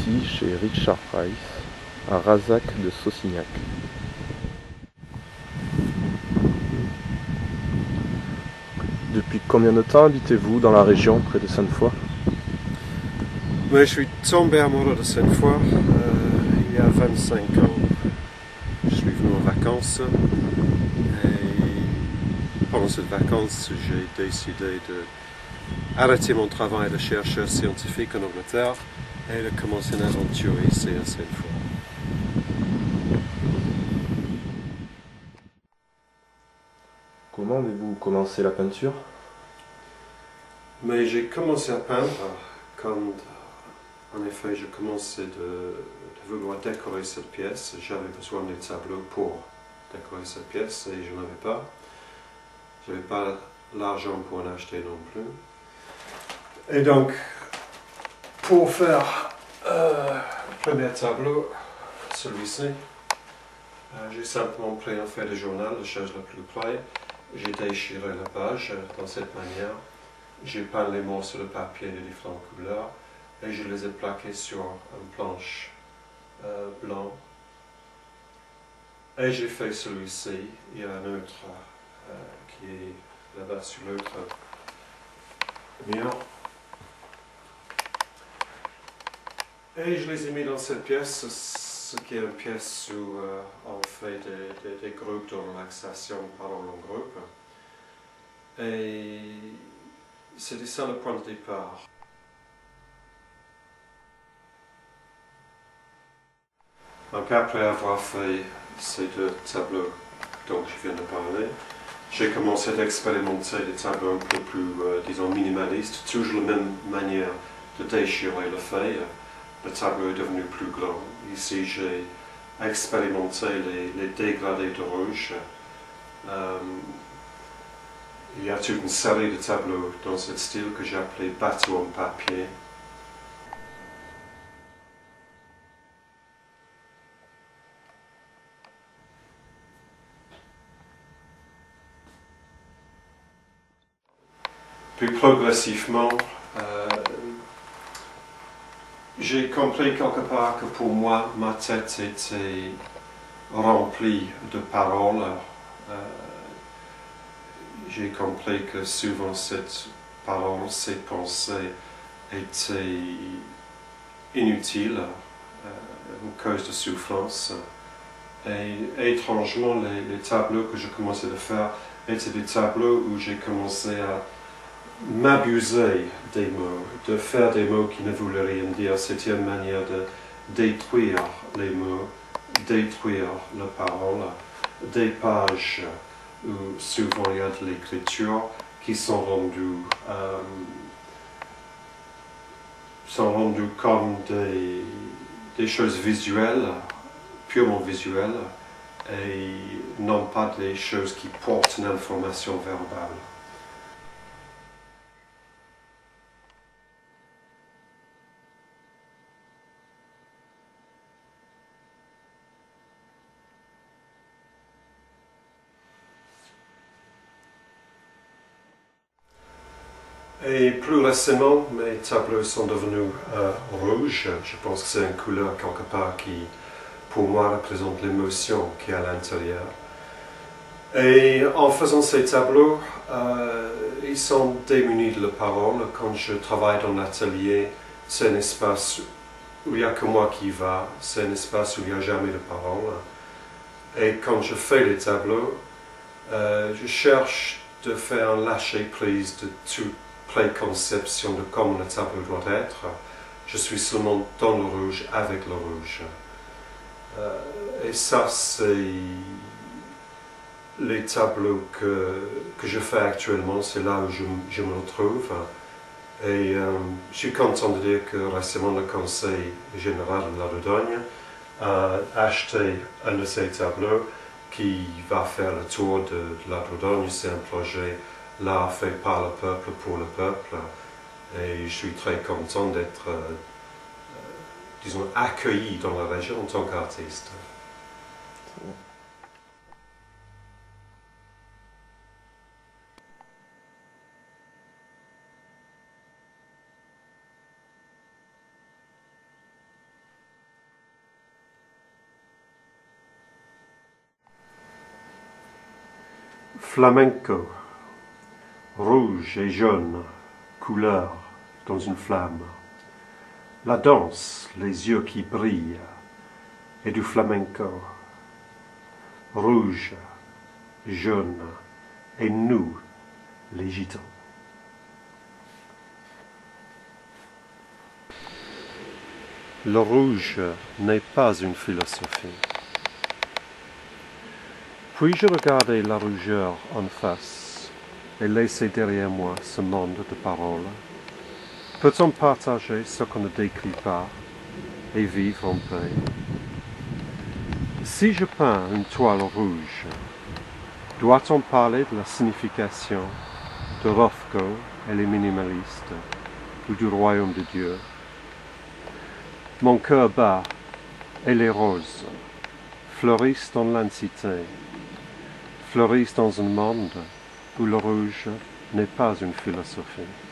ici chez Richard Price, à Razac de Saucignac. Depuis combien de temps habitez-vous dans la région près de Sainte-Foy? Je suis tombé amoureux de Sainte-Foy il y a 25 ans. Je suis venu en vacances et pendant cette vacances, j'ai décidé d'arrêter mon travail de chercheur scientifique en Angleterre et de commencer une aventure ici à Sainte-Foy. Comment avez-vous commencé la peinture? Mais j'ai commencé à peindre quand, en effet, je commençais de vouloir décorer cette pièce. J'avais besoin de tableaux pour décorer cette pièce et je n'avais pas. Je n'avais pas l'argent pour en acheter non plus. Et donc, pour faire le premier tableau, celui-ci, j'ai simplement pris un feuille de journal, la chose la plus près. J'ai déchiré la page dans cette manière. J'ai peint les morceaux de papier de différentes couleurs et je les ai plaqués sur une planche blanc. Et j'ai fait celui-ci. Il y a un autre qui est là-bas sur l'autre mur. Et je les ai mis dans cette pièce, ce qui est une pièce où on fait des groupes de relaxation parole en groupe. Et c'était ça le point de départ. Donc après avoir fait ces deux tableaux dont je viens de parler, j'ai commencé d'expérimenter des tableaux un peu plus, disons, minimalistes, toujours la même manière de déchirer la feuille. Le tableau est devenu plus grand. Ici, j'ai expérimenté les dégradés de rouge. Il y a toute une série de tableaux dans ce style que j'ai appelé bateau en papier. Puis progressivement, j'ai compris quelque part que pour moi, ma tête était remplie de paroles. J'ai compris que souvent cette parole, ces pensées étaient inutiles, une cause de souffrance. Et étrangement, les tableaux que je commençais à faire étaient des tableaux où j'ai commencé à m'abuser des mots, de faire des mots qui ne voulaient rien dire. C'était une manière de détruire les mots, détruire la parole, des pages où souvent il y a de l'écriture qui sont rendues comme des choses visuelles, purement visuelles, et non pas des choses qui portent une information verbale. Et plus récemment, mes tableaux sont devenus rouges. Je pense que c'est une couleur quelque part qui, pour moi, représente l'émotion qui est à l'intérieur. Et en faisant ces tableaux, ils sont démunis de la parole. Quand je travaille dans l'atelier, c'est un espace où il n'y a que moi qui va, c'est un espace où il n'y a jamais de parole. Et quand je fais les tableaux, je cherche de faire un lâcher-prise de toute préconception de comment le tableau doit être. Je suis seulement dans le rouge, avec le rouge. Et ça, c'est les tableaux que je fais actuellement, c'est là où je me retrouve. Et je suis content de dire que récemment le Conseil général de la Dordogne a acheté un de ces tableaux qui va faire le tour de la Dordogne. C'est un projet là fait par le peuple pour le peuple. Et je suis très content d'être, disons, accueilli dans la région en tant qu'artiste. Flamenco, rouge et jaune, couleur dans une flamme. La danse, les yeux qui brillent, et du flamenco. Rouge, jaune, et nous, les gitans. Le rouge n'est pas une philosophie. Puis-je regarder la rougeur en face et laisser derrière moi ce monde de paroles? Peut-on partager ce qu'on ne décrit pas et vivre en paix? Si je peins une toile rouge, doit-on parler de la signification de Rothko et les minimalistes ou du royaume de Dieu? Mon cœur bat et les roses fleurissent dans l'intensité, fleurissent dans un monde où le rouge n'est pas une philosophie.